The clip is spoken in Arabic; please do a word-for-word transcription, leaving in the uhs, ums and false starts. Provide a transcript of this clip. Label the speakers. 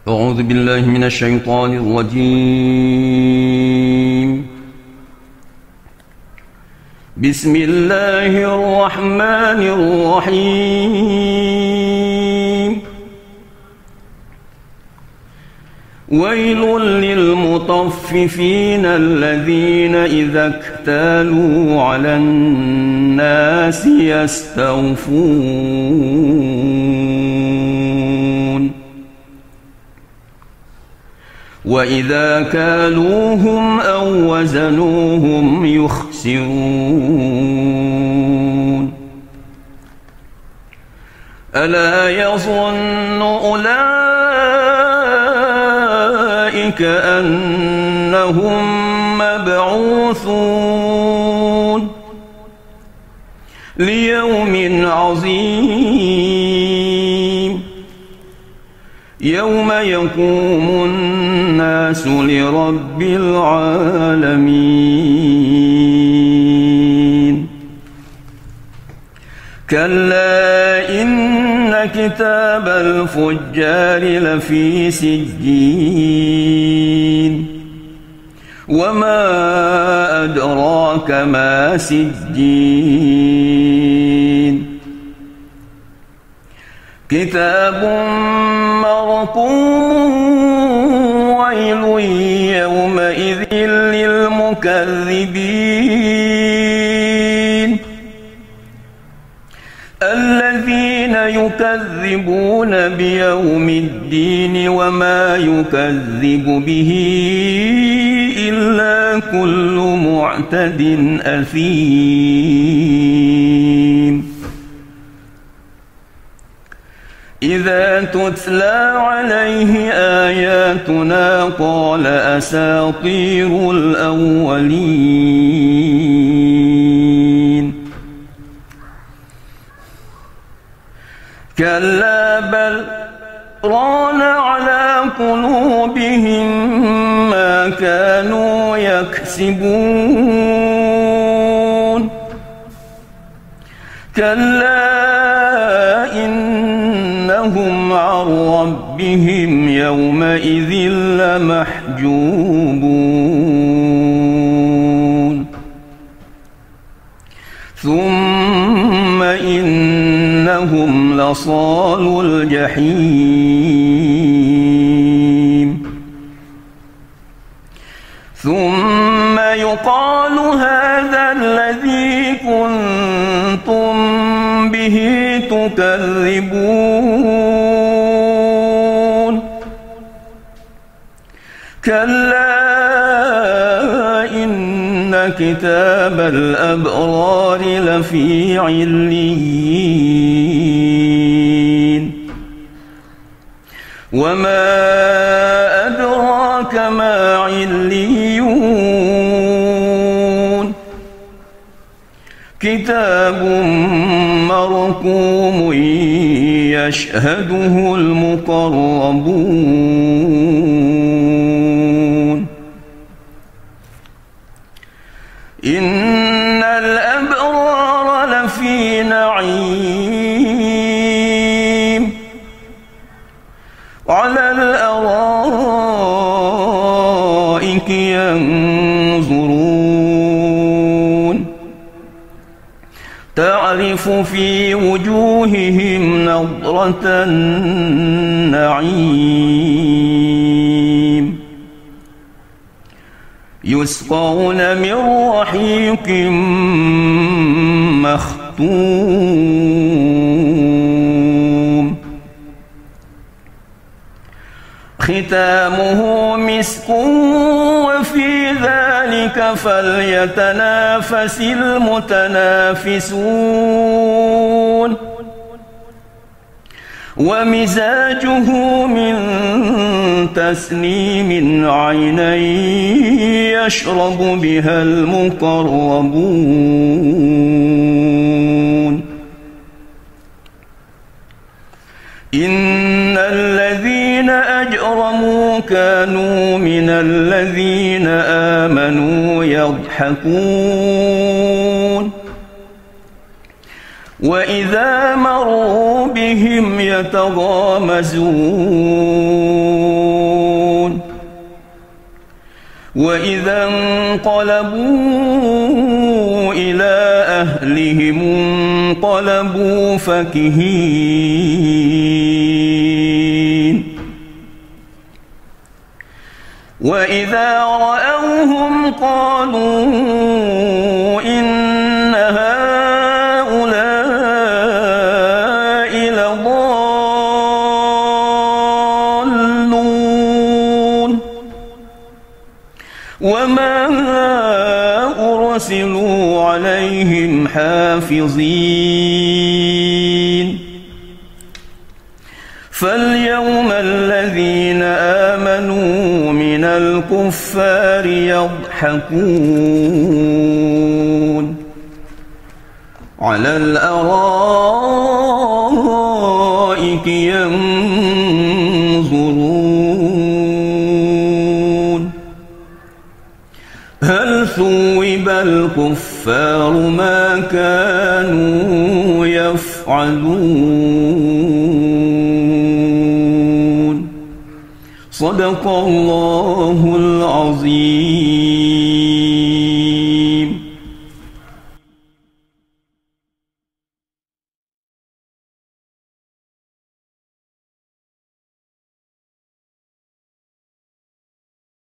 Speaker 1: أعوذ بالله من الشيطان الرجيم. بسم الله الرحمن الرحيم. ويل للمطففين الذين إذا اكتالوا على الناس يستوفون وإذا كالوهم أو وزنوهم يخسرون. ألا يظن أولئك أنهم مبعوثون ليوم عظيم يوم يقوم الناس لرب العالمين. كلا إن كتاب الفجار لفي سجين وما أدراك ما سجين. كتاب مرقوم ويل يومئذ للمكذبين الذين يكذبون بيوم الدين وما يكذب به إلا كل معتد أثيم. إذا تتلى عليه آياتنا قال أساطير الأولين. كلا بل ران على قلوبهم ما كانوا يكسبون. كلا إنهم عن ربهم يومئذ لمحجوبون. ثم إنهم لصالو الجحيم. ثم يقال هذا الذي كنتم به تكذبون. كلا إن كتاب الأبرار لفي عليين. وما أدراك ما عليون. كتاب مرقوم يشهده المقربون. إن الأبرار لفي نعيم على الأرائك ينظرون تعرف في وجوههم نضرة النعيم. يسقون من رحيق مختوم ختامه مسك وفي ذلك فليتنافس المتنافسون. ومزاجه من تسنيم عينا يشرب بها المقربون. إن الذين أجرموا كانوا من الذين آمنوا يضحكون وإذا مروا بهم يتغامزون وإذا انقلبوا إلى أهلهم انقلبوا فكهين وإذا رأوهم قالوا إن هؤلاء لضالون وما أرسلوا عليهم حافظين فاليوم الذين آمنوا من الكفار يضحكون على الأرائك ينظرون هل ثوب الكفار ما كانوا يفعلون صدق الله العظيم.